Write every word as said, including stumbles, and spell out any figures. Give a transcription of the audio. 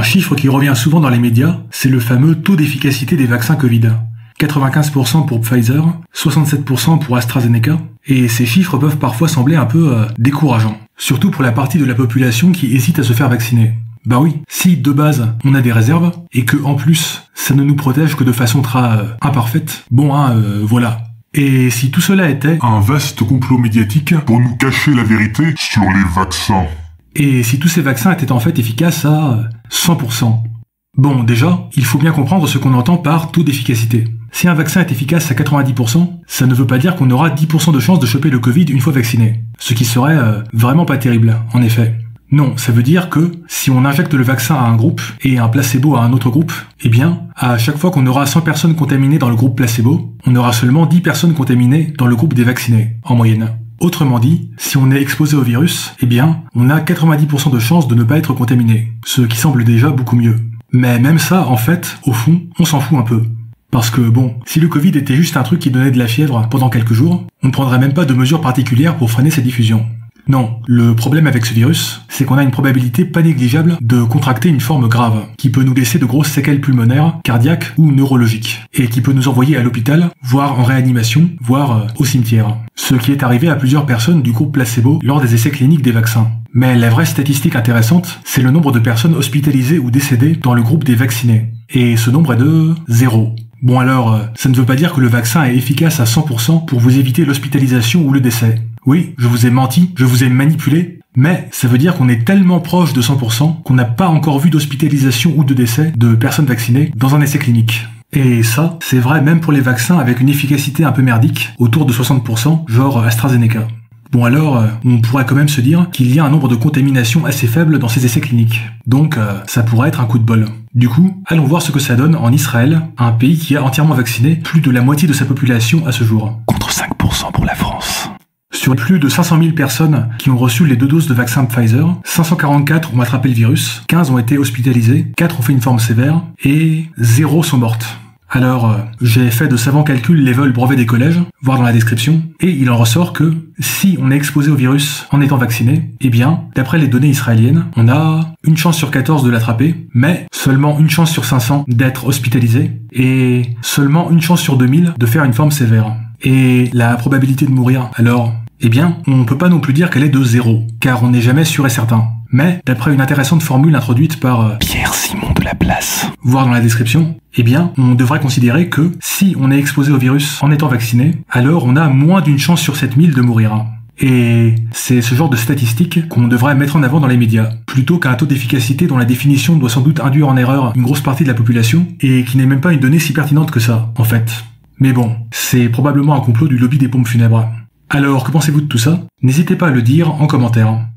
chiffre qui revient souvent dans les médias, c'est le fameux taux d'efficacité des vaccins Covid. quatre-vingt-quinze pour cent pour Pfizer, soixante-sept pour cent pour AstraZeneca, et ces chiffres peuvent parfois sembler un peu euh, décourageants. Surtout pour la partie de la population qui hésite à se faire vacciner. Bah oui, si de base on a des réserves, et que en plus ça ne nous protège que de façon très euh, imparfaite, bon hein, euh, voilà. Et si tout cela était un vaste complot médiatique pour nous cacher la vérité sur les vaccins. Et si tous ces vaccins étaient en fait efficaces à cent pour cent. Bon, déjà, il faut bien comprendre ce qu'on entend par taux d'efficacité. Si un vaccin est efficace à quatre-vingt-dix pour cent, ça ne veut pas dire qu'on aura dix pour cent de chance de choper le Covid une fois vacciné. Ce qui serait euh, vraiment pas terrible, en effet. Non, ça veut dire que si on injecte le vaccin à un groupe et un placebo à un autre groupe, eh bien, à chaque fois qu'on aura cent personnes contaminées dans le groupe placebo, on aura seulement dix personnes contaminées dans le groupe des vaccinés, en moyenne. Autrement dit, si on est exposé au virus, eh bien, on a quatre-vingt-dix pour cent de chances de ne pas être contaminé, ce qui semble déjà beaucoup mieux. Mais même ça, en fait, au fond, on s'en fout un peu. Parce que bon, si le Covid était juste un truc qui donnait de la fièvre pendant quelques jours, on ne prendrait même pas de mesures particulières pour freiner sa diffusion. Non, le problème avec ce virus, c'est qu'on a une probabilité pas négligeable de contracter une forme grave, qui peut nous laisser de grosses séquelles pulmonaires, cardiaques ou neurologiques, et qui peut nous envoyer à l'hôpital, voire en réanimation, voire au cimetière. Ce qui est arrivé à plusieurs personnes du groupe placebo lors des essais cliniques des vaccins. Mais la vraie statistique intéressante, c'est le nombre de personnes hospitalisées ou décédées dans le groupe des vaccinés. Et ce nombre est de zéro. Bon alors, ça ne veut pas dire que le vaccin est efficace à cent pour cent pour vous éviter l'hospitalisation ou le décès. Oui, je vous ai menti, je vous ai manipulé, mais ça veut dire qu'on est tellement proche de cent pour cent qu'on n'a pas encore vu d'hospitalisation ou de décès de personnes vaccinées dans un essai clinique. Et ça, c'est vrai même pour les vaccins avec une efficacité un peu merdique, autour de soixante pour cent, genre AstraZeneca. Bon alors, euh, on pourrait quand même se dire qu'il y a un nombre de contaminations assez faible dans ces essais cliniques. Donc, euh, ça pourrait être un coup de bol. Du coup, allons voir ce que ça donne en Israël, un pays qui a entièrement vacciné plus de la moitié de sa population à ce jour. Contre cinq pour cent pour la France. Sur plus de cinq cent mille personnes qui ont reçu les deux doses de vaccin Pfizer, cinq cent quarante-quatre ont attrapé le virus, quinze ont été hospitalisés, quatre ont fait une forme sévère, et zéro sont mortes. Alors, euh, j'ai fait de savants calculs level brevet des collèges, voir dans la description, et il en ressort que si on est exposé au virus en étant vacciné, eh bien, d'après les données israéliennes, on a une chance sur quatorze de l'attraper, mais seulement une chance sur cinq cents d'être hospitalisé, et seulement une chance sur deux mille de faire une forme sévère. Et la probabilité de mourir, alors, eh bien, on peut pas non plus dire qu'elle est de zéro, car on n'est jamais sûr et certain. Mais, d'après une intéressante formule introduite par euh, Pierre Simon de la Place, voir dans la description, eh bien, on devrait considérer que si on est exposé au virus en étant vacciné, alors on a moins d'une chance sur sept mille de mourir. Et c'est ce genre de statistiques qu'on devrait mettre en avant dans les médias, plutôt qu'un taux d'efficacité dont la définition doit sans doute induire en erreur une grosse partie de la population, et qui n'est même pas une donnée si pertinente que ça, en fait. Mais bon, c'est probablement un complot du lobby des pompes funèbres. Alors, que pensez-vous de tout ça? N'hésitez pas à le dire en commentaire.